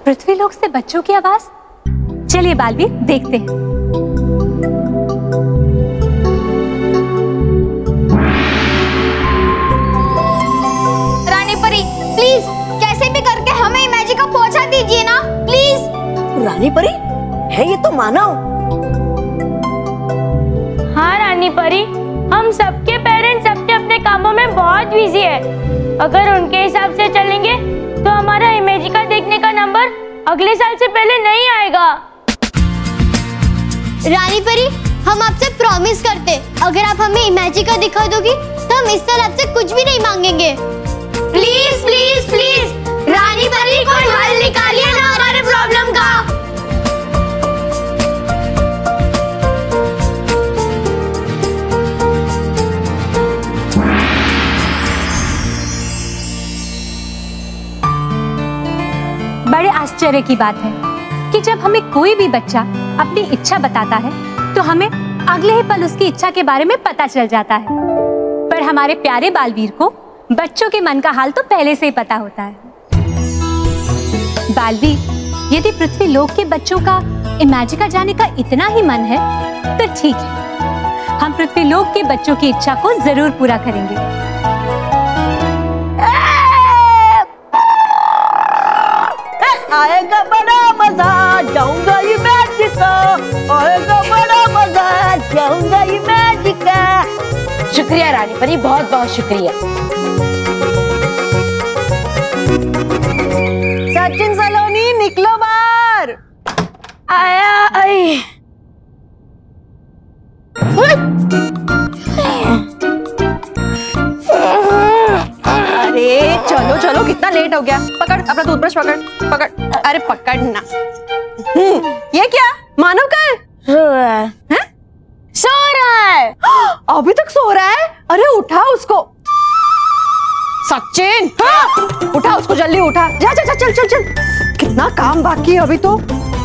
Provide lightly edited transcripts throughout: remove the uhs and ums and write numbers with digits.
पृथ्वी लोक से बच्चों की आवाज। चलिए बालवीर देखते हैं। रानी परी प्लीज कैसे भी करके हमें इमेजिका पहुंचा दीजिए ना प्लीज। रानी परी है ये तो मानव। हाँ रानी परी, हम सबके पेरेंट्स अपने अपने कामों में बहुत बिजी है। अगर उनके हिसाब से चलेंगे तो हमारा इमेजिका देखने का नंबर अगले साल से पहले नहीं आएगा। रानी परी हम आपसे प्रॉमिस करते, अगर आप हमें इमेजिका दिखा दोगी तो हम इस साल आपसे कुछ भी नहीं मांगेंगे। प्लीज प्लीज प्लीज रानी परी कोई हल निकालिए ना हमारे प्रॉब्लम का। बड़े आश्चर्य की बात है कि जब हमें कोई भी बच्चा अपनी इच्छा बताता है तो हमें अगले ही पल उसकी इच्छा के बारे में पता चल जाता है। पर हमारे प्यारे बालवीर को बच्चों के मन का हाल तो पहले से ही पता होता है। बालवीर, यदि पृथ्वी लोक के बच्चों का इमेजिका जाने का इतना ही मन है तो ठीक है, हम पृथ्वी लोक के बच्चों की इच्छा को जरूर पूरा करेंगे। आएगा बड़ा मजा, जाऊंगा इमेजिका, आएगा बड़ा मजा, जाऊंगा इमेजिका। शुक्रिया रानी परी, बहुत बहुत शुक्रिया। सचिन सलोनी निकलो बाहर। आया आई। अरे चलो चलो कितना लेट हो गया। पकड़ अपना टूथब्रश, पकड़ पकड़। अरे पकड़ना। ये क्या मानव का है? सो रहा है। अभी तक सो रहा है? अरे उठा उसको। सचिन उठा उसको, जल्दी उठा। जा जा जा चल चल चल, कितना काम बाकी है अभी तो।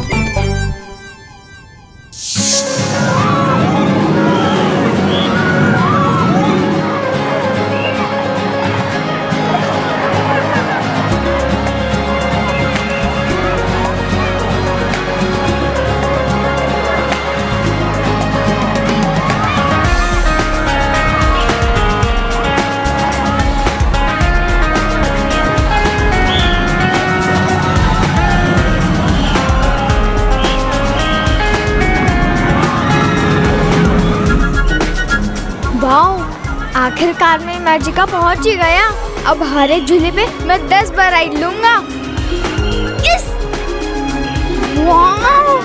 आखिरकार में इमेजिका पहुंच ही गया। अब हर एक झूले पे मैं 10 बार राइड लूंगा। इस वाह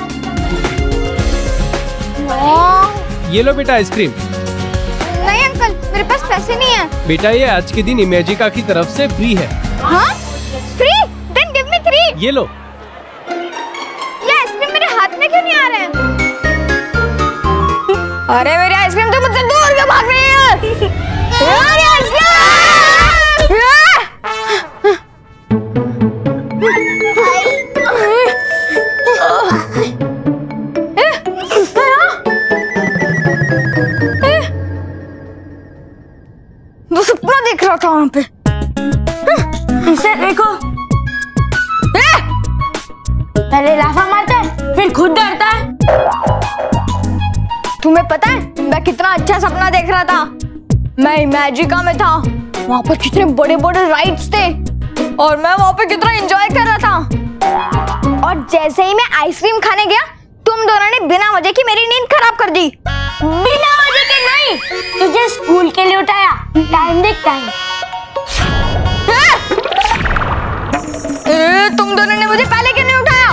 वाह। ये लो बेटा आइसक्रीम। नहीं अंकल, मेरे पास पैसे नहीं है। बेटा ये आज के दिन इमेजिका की तरफ से फ्री है। हाँ फ्री? Then give me 3। ये लो। ये आइसक्रीम मेरे हाथ में क्यों नहीं आ रहे हैं? अरे मेरी आइसक्रीम तो मुझसे दूर क्यों भाग रही है? वो सपना देख रहा था वहां पे। इसे देखो, पहले लाफा मारता है फिर खुद डरता है। तुम्हें पता है मैं कितना अच्छा सपना देख रहा था? मैं इमेजिका में था, वहाँ पर कितने बड़े बड़े राइड्स थे और मैं वहाँ पे कितना एंजॉय कर रहा था। और जैसे ही मैं आइसक्रीम खाने गया, तुम दोनों ने बिना वजह की मेरी नींद खराब कर दी। बिना वजह के नहीं, तुझे स्कूल के लिए उठाया। टाइम देख टाइम। तुम दोनों ने मुझे पहले क्यों नहीं उठाया?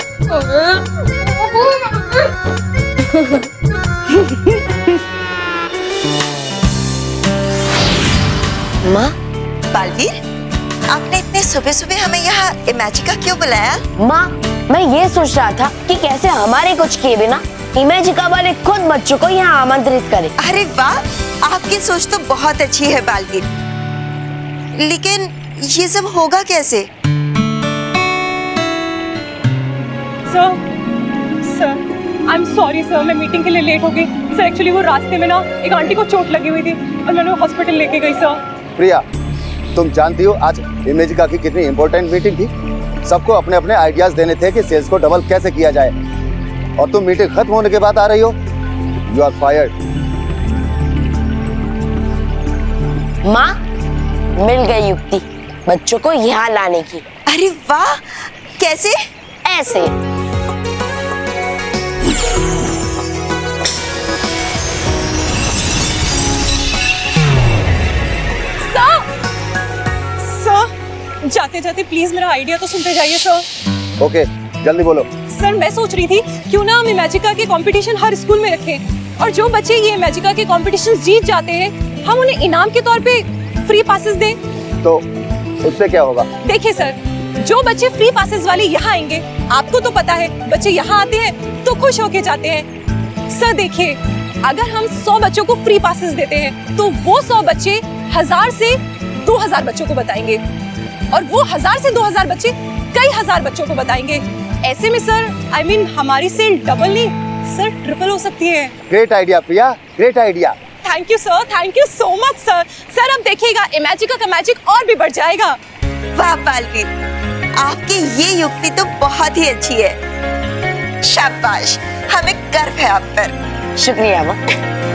माँ, बालवीर, आपने इतने सुबह सुबह हमें यहाँ इमेजिका क्यों बुलाया? माँ, मैं ये सोच रहा था कि कैसे हमारे कुछ किए बिना इमेजिका वाले खुद बच्चों को यहाँ आमंत्रित करें। अरे वाह, आपकी सोच तो बहुत अच्छी है बालवीर, लेकिन ये सब होगा कैसे? Sir, I am sorry sir, मैं मीटिंग के लिए लेट हो गई। सर एक्चुअली वो रास्ते में ना एक आंटी को चोट लगी हुई थी और मैंने हॉस्पिटल लेके गई सर। प्रिया, तुम जानती हो आज इमेजिका की कितनी इंपॉर्टेंट मीटिंग थी। सबको अपने अपने आइडियाज देने थे कि सेल्स को डबल कैसे किया जाए, और तुम मीटिंग खत्म होने के बाद आ रही हो। You are fired. माँ, मिल गई युक्ति बच्चों को यहाँ लाने की। अरे वाह, कैसे? ऐसे। सर, जाते जाते प्लीज मेरा आइडिया तो सुनते जाइए सर। ओके, जल्दी बोलो। सर, मैं सोच रही थी क्यों ना हम इमेजिका के कंपटीशन हर स्कूल में रखें, और जो बच्चे ये इमेजिका के कंपटीशन जीत जाते हैं हम उन्हें इनाम के तौर पे फ्री पासेस दें। तो उससे क्या होगा? देखिए सर, जो बच्चे फ्री पासेस वाले यहाँ आएंगे, आपको तो पता है बच्चे यहाँ आते हैं तो खुश होके जाते हैं। सर देखिए, अगर हम 100 बच्चों को फ्री पासेस देते हैं तो वो 100 बच्चे 1000 से 2000 बच्चों को बताएंगे, और वो 1000 से 2000 बच्चे कई हजार बच्चों को बताएंगे। ऐसे में सर, I mean, हमारी सेल डबल नहीं सर ट्रिपल हो सकती है। Great idea Priya, great idea. Thank you sir, thank you so much sir. Sir अब देखिएगा इमेजिका का मैजिक और भी बढ़ जाएगा। वाह बालवीर, आपकी ये युक्ति तो बहुत ही अच्छी है। शाबाश, हमें गर्व है आप पर। शुक्रिया माँ।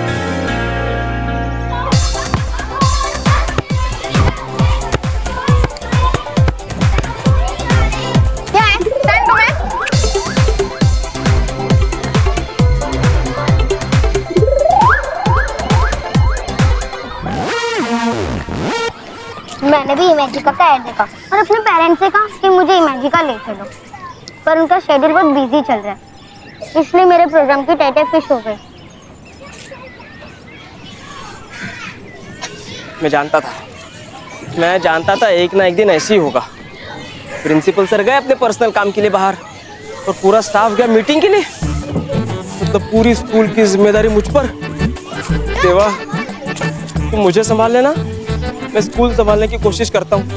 मैंने भी इमेजिका का ऐड देखा और अपने पेरेंट्स से कहा कि मुझे इमेजिका ले चलो, पर उनका शेड्यूल बहुत बिजी चल रहा है, इसलिए मेरे प्रोग्राम की डेट फिक्स हो गई। मैं जानता था एक ना एक दिन ऐसे ही होगा। प्रिंसिपल सर गए अपने पर्सनल काम के लिए बाहर, और पूरा स्टाफ गया मीटिंग के लिए, तो पूरी स्कूल की जिम्मेदारी मुझ पर। देवा, तुम मुझे संभाल लेना, मैं स्कूल संभालने की कोशिश करता हूँ।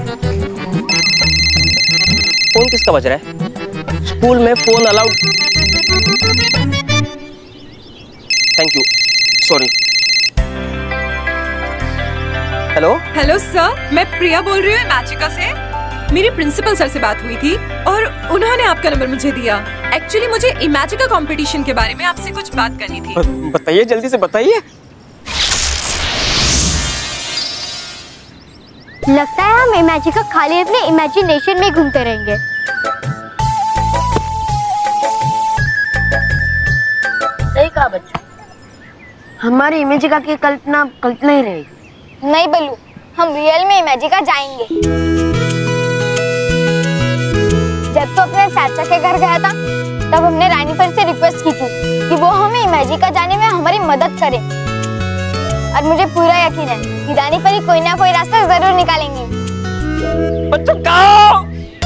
फोन किसका बज रहा है? स्कूल में phone allowed? Thank you, sorry. Hello hello sir, मैं प्रिया बोल रही हूँ इमेजिका से। मेरी प्रिंसिपल सर से बात हुई थी और उन्होंने आपका नंबर मुझे दिया। एक्चुअली मुझे इमेजिका कंपटीशन के बारे में आपसे कुछ बात करनी थी। बताइए, जल्दी से बताइए। लगता है हम इमेजिका खाली अपने इमेजिनेशन में घूमते रहेंगे। सही कहा बच्चों, हमारी इमेजिका की कल्पना ही रहेगी। नहीं बल्लू, हम रियल में इमेजिका जाएंगे। जब तो अपने चाचा के घर गया था तब हमने रानी पर से रिक्वेस्ट की थी कि वो हमें इमेजिका जाने में हमारी मदद करे, और मुझे पूरा यकीन है कि रानी परी कोई ना कोई रास्ता जरूर निकालेंगी। बच्चों कहो,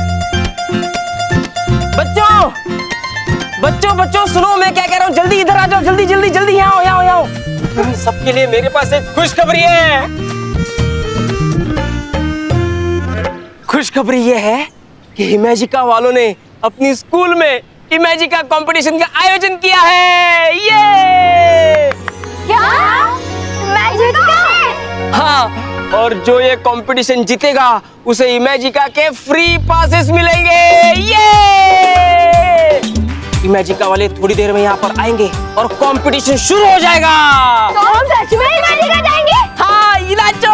बच्चों सुनो, मैं क्या कह रहा हूँ, जल्दी इधर आ जाओ, जल्दी जल्दी जल्दी यहाँ आओ। तुम सबके लिए मेरे पास एक खुशखबरी है। खुशखबरी ये है कि इमेजिका वालों ने अपनी स्कूल में इमेजिका कंपटीशन का आयोजन किया है। ये क्या? इमेजिका? हाँ, और जो ये कंपटीशन जीतेगा उसे इमेजिका के फ्री पासेस मिलेंगे। ये इमेजिका वाले थोड़ी देर में यहाँ पर आएंगे और कंपटीशन शुरू हो जाएगा। तो हम सच में इमेजिका जाएंगे? हाँ, इलाचो।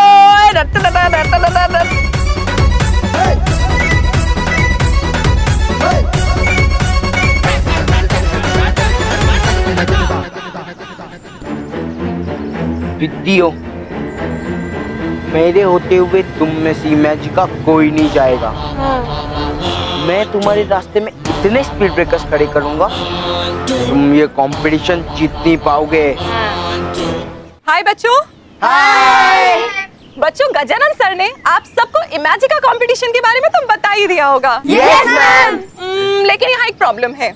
विद्यो, मेरे होते हुए तुम में से इमेजिका कोई नहीं जाएगा। मैं तुम्हारे रास्ते में इतने स्पीड ब्रेकर्स खड़े करूंगा तुम ये कंपटीशन जीत नहीं पाओगे। हाय बच्चों। हाय बच्चों, गजानन सर ने आप सबको इमेजिका कंपटीशन के बारे में तो बता ही दिया होगा। Yes ma'am. लेकिन यहाँ एक प्रॉब्लम है।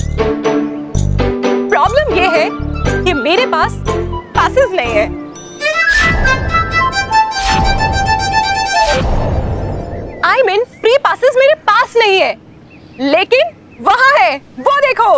प्रॉब्लम ये है कि मेरे पास पासेस नहीं है। I mean, फ्री पासेस मेरे पास नहीं है, लेकिन वहाँ है, वो देखो।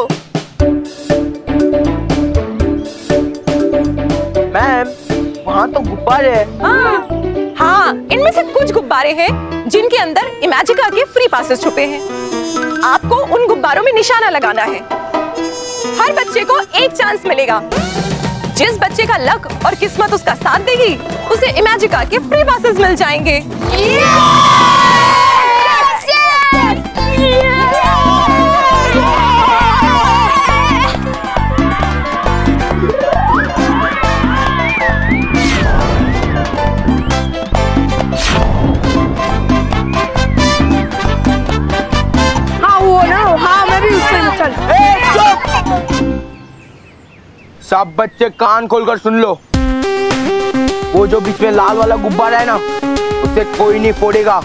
मैम, वहाँ तो गुब्बारे है। हाँ, इनमें से कुछ गुब्बारे हैं जिनके अंदर इमेजिका के फ्री पासेस छुपे हैं। आपको उन गुब्बारों में निशाना लगाना है। हर बच्चे को एक चांस मिलेगा। जिस बच्चे का लक और किस्मत उसका साथ देगी, उसे इमेजिका के फ्री पासेस मिल जाएंगे। सब बच्चे कान खोलकर सुन लो। वो जो बीच में लाल वाला गुब्बारा है ना, उसे कोई नहीं फोड़ेगा।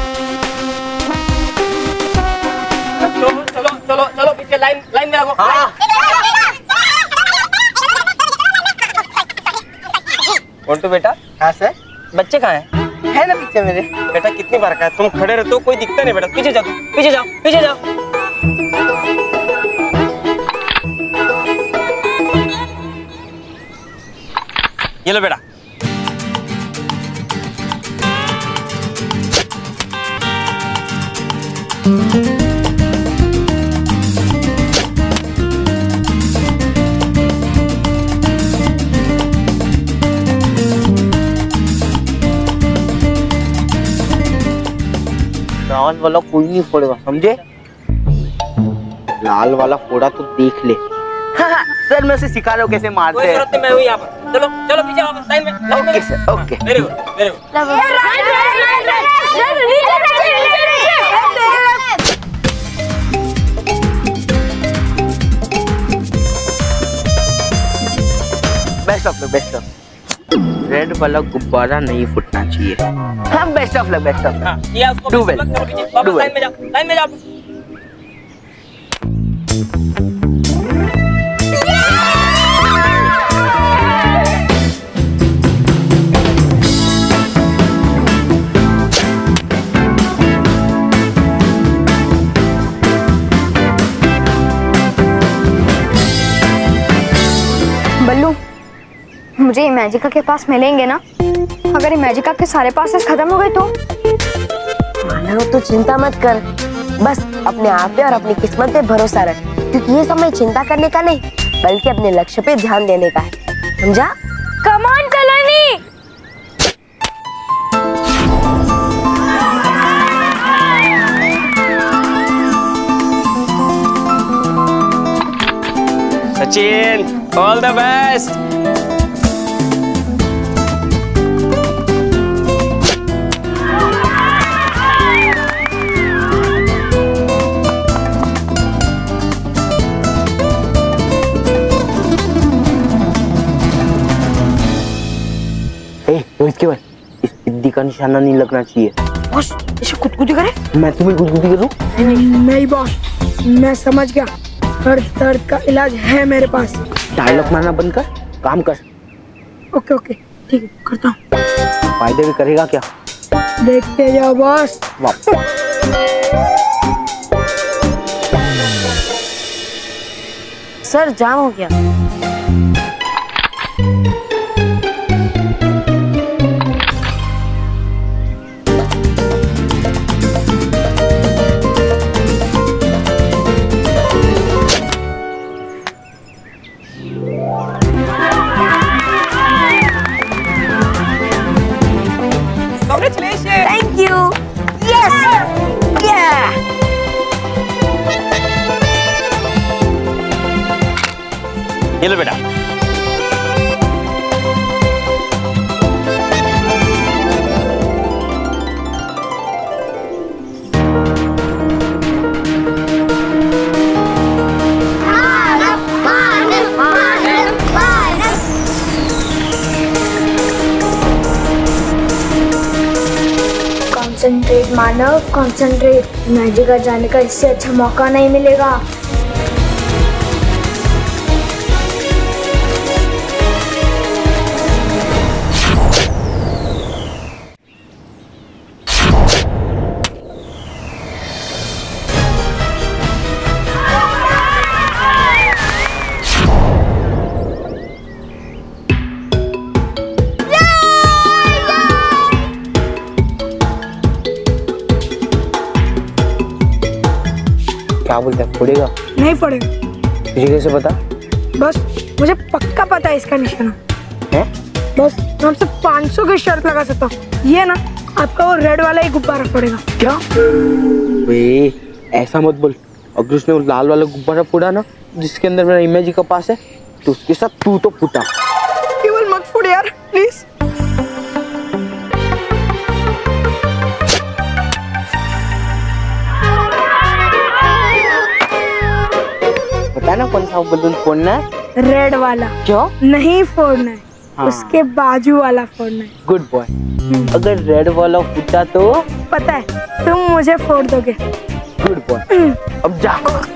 चलो चलो चलो चलो पीछे लाइन में लगो। हाँ। मोंटू बेटा। हाँ सर। बच्चे कहाँ हैं? है ना पीछे मेरे। बेटा कितनी बार कहा है, तुम खड़े रहते हो कोई दिखता नहीं बेटा। पीछे जाओ पीछे जाओ पीछे जाओ। ये लो बेटा। लाल वाला कोई नहीं फोड़ेगा, समझे? लाल वाला फोड़ा तो देख ले। हाँ, सर मैं उसे सिखा रहा हूँ कैसे मारते हैं। मैं हूँ यहाँ पर। चलो चलो पीछे वापस लाइन में। Okay sir, okay. Very good very good. Best of luck, best of. Red वाला गुब्बारा नहीं फूटना चाहिए। हाँ best of luck, best of luck. ये आपको डू वेल, वापस लाइन में जाओ लाइन में जाओ। बल्लू, मुझे इमेजिका के पास मिलेंगे ना? अगर इमेजिका के सारे पासेस खत्म हो गए तो? मानव तो चिंता मत कर, बस अपने आप पे और अपनी किस्मत पे भरोसा रख, क्योंकि ये समय चिंता करने का नहीं बल्कि अपने लक्ष्य पे ध्यान देने का है, समझा? कम ऑन कलनी। Sachin all the best. Rohit केवल, इस बिंदी का निशाना नहीं लगना चाहिए। बॉस इसे गुदगुदी करे? मैं तुम्हें गुदगुदी करूं? नहीं बॉस, मैं समझ गया। हर दर्द का इलाज है मेरे पास। डायलॉग मारना बंद कर, काम कर। ओके ओके ठीक है, करता हूँ। फायदे भी करेगा क्या? देखते जाओ बॉस। सर जाम हो गया। Thank you. Yes. Yeah. ये लो बेटा। कॉन्सेंट्रेट मानव, कॉन्सेंट्रेट। इमेजिका जाने का इससे अच्छा मौका नहीं मिलेगा। क्या बोलता है, फोड़ेगा? नहीं फोड़ेगा। तुझे कैसे पता? बस मुझे पक्का पता है इसका निशाना है। बस मैं आपसे 500 की शर्त लगा सकता हूँ, ये ना आपका वो रेड वाला ही गुब्बारा फोड़ेगा। क्या? वे ऐसा मत बोल, अगर उसने वो लाल वाला गुब्बारा फोड़ा ना जिसके अंदर मेरा इमेज का पास है, तो उसके साथ तू तो फूटा। केवल मत फोड़ यार प्लीज। पता ना कौन सा बलून फोड़ना है? रेड वाला। क्यों? नहीं फोड़ना है, हाँ। उसके बाजू वाला फोड़ना है। Good boy. अगर रेड वाला फूटा तो पता है तुम मुझे फोड़ दोगे। Good boy. अब जा।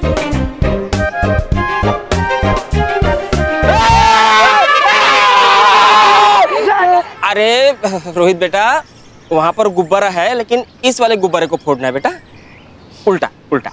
अरे रोहित बेटा, वहां पर गुब्बारा है लेकिन इस वाले गुब्बारे को फोड़ना है बेटा, उल्टा उल्टा।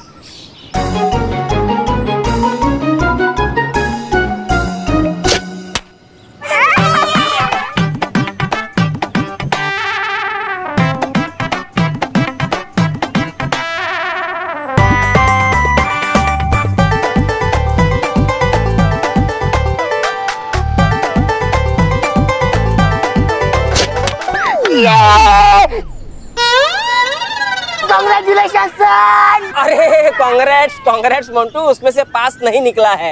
कांग्रेचुलेशन। अरे कांग्रेट्स कांग्रेट्स मोंटू, उसमें से पास नहीं निकला है।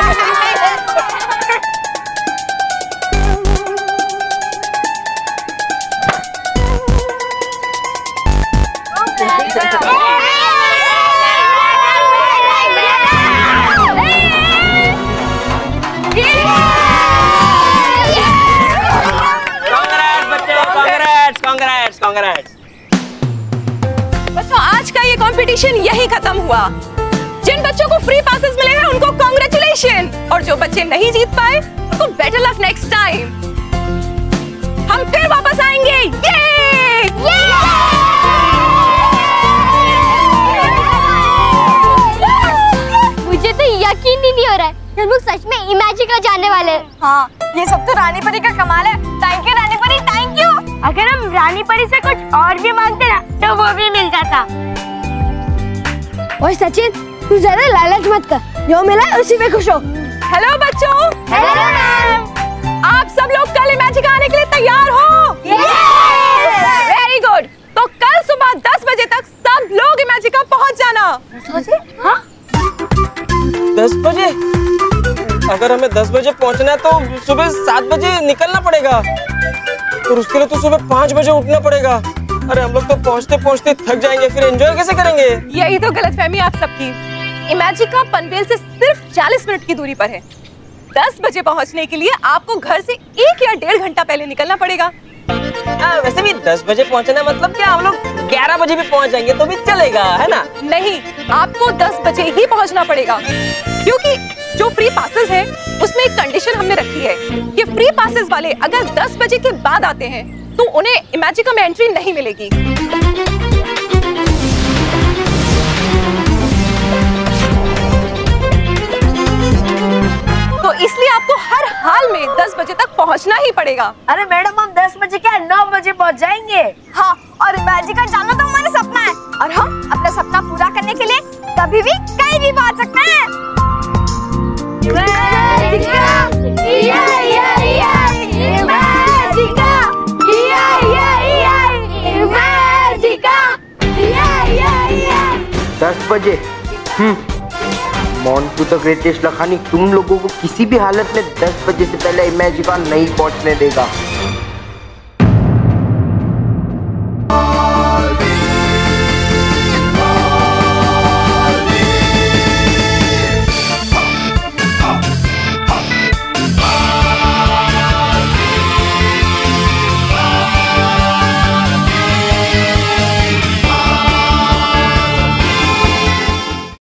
Congrats congrats. बच्चों आज का ये कंपटीशन यही खत्म हुआ। जिन बच्चों को फ्री पासेस मिले हैं उनको कांग्रेचुलेशन, और जो बच्चे नहीं जीत पाए उनको बेटर लक नेक्स्ट टाइम। हम फिर वापस आएंगे। मुझे तो यकीन ही नहीं हो रहा है हम लोग सच में इमेजिका जाने वाले हैं। हाँ, ये सब तो रानी परी का कमाल है। थैंक यू रानी परी, थैंक यू। अगर हम रानी परी से कुछ और भी मांगते ना तो वो भी मिल जाता। ओए सचिन, तू ज्यादा लालच मत कर, जो मिला है उसी में खुश हो। हेलो बच्चों। Hello ma'am. आप सब लोग कल इमेजिका आने के लिए तैयार हो? Very good. तो कल सुबह 10 बजे तक सब लोग इमेजिका पहुंच जाना। 10 बजे? अगर हमें 10 बजे पहुंचना है तो सुबह 7 बजे निकलना पड़ेगा, और उसके लिए तो सुबह 5 बजे उठना पड़ेगा। अरे हम लोग तो पहुंचते पहुंचते थक जाएंगे, फिर एंजॉय कैसे करेंगे? यही तो गलतफहमी आप सबकी। इमेजिका पनवेल से सिर्फ 40 मिनट की दूरी पर है। 10 बजे पहुंचने के लिए आपको घर से 1 या 1.5 घंटा पहले निकलना पड़ेगा। वैसे भी 10 बजे पहुंचना मतलब क्या, हम लोग 11 बजे भी पहुंच जाएंगे तो भी चलेगा, है ना? नहीं, आपको 10 बजे ही पहुंचना पड़ेगा, क्योंकि जो फ्री पासेस है उसमें एक कंडीशन हमने रखी है कि फ्री पासेस वाले अगर 10 बजे के बाद आते हैं तो उन्हें इमेजिका में एंट्री नहीं मिलेगी। तो इसलिए आपको हर हाल में 10 बजे तक पहुंचना ही पड़ेगा। अरे मैडम, हम 10 बजे क्या 9 बजे पहुंच जाएंगे। हाँ, और इमेजिका जाना तो हमारा सपना है, और हम अपना सपना पूरा करने के लिए कभी भी कहीं भी पहुंच सकते हैं। दस बजे मोंटू द ग्रेटेस्ट लखानी तुम लोगों को किसी भी हालत में 10 बजे से पहले इमेजिका नहीं पहुंचने देगा।